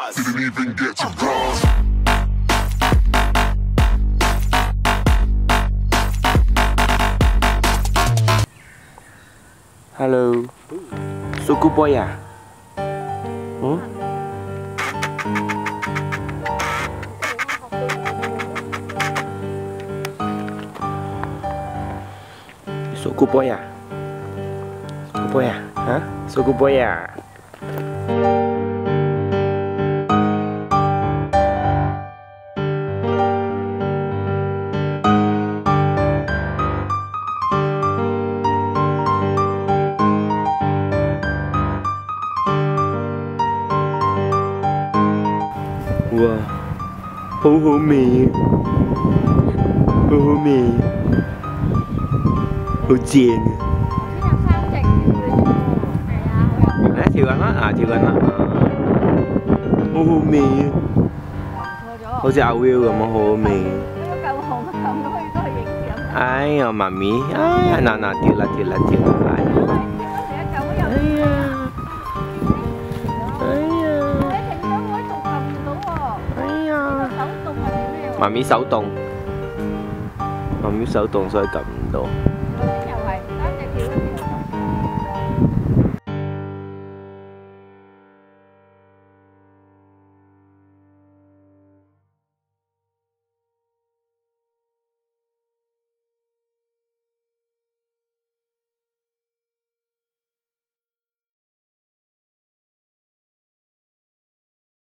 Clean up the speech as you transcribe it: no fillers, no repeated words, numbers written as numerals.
rise. Didn't even get to bronze. Hello, suku boy ya? Suku boy ya? Suku boy ya? Hah? Suku boy ya? Wow, 好好味，好好味，好正啊！嚟跳緊啦，跳緊啦，好好味啊！好似阿 Will 咁啊，好好味。哎呀，媽咪，哎呀，嗱，跳啦，跳啦，跳啦！哎呀！媽咪手凍，所以撳唔到。